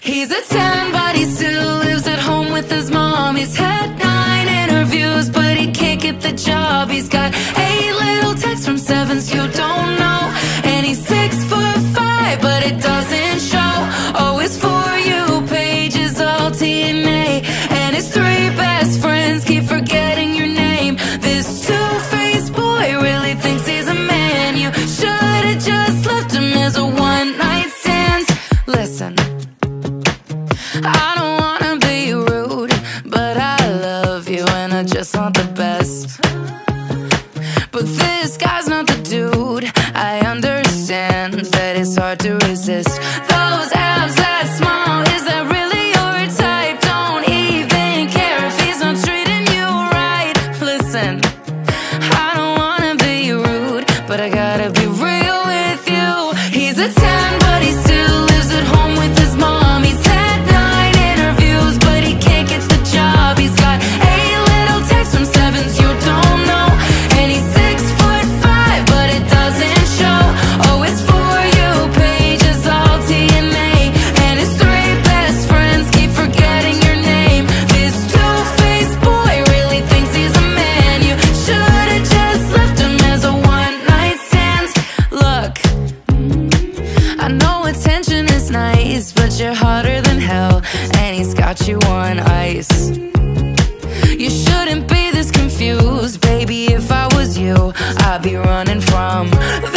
He's a 10, but he still lives at home with his mom. He's had 9 interviews, but he can't get the job. He's got 8 little texts from 7s you don't know. And he's 6'5", but it doesn't show. Oh, his For You page is all TNA. And his 3 best friends keep forgetting your name. This two-faced boy really thinks he's a man. You should've just left him as a one-night stand. Listen, I don't wanna be rude, but I love you and I just want the best. But this guy's not the dude. I understand that it's hard to resist. Those abs that small, is that really your type? Don't even care if he's not treating you right. Listen, I don't wanna be rude, but I gotta be real with you. He's a 10, but he still lives at home with his mom. He's had 9 interviews, but he can't get the job. He's got 8 little texts from 7s you don't know. And he's 6'5", but it doesn't show. Oh, his For You page is all TNA. And his 3 best friends keep forgetting your name. This two-faced boy really thinks he's a man. You should've just left him as a one-night stand. Look, I know attention is nice, but you're hotter than hell, and he's got you on ice. You shouldn't be this confused, baby. If I was you, I'd be running from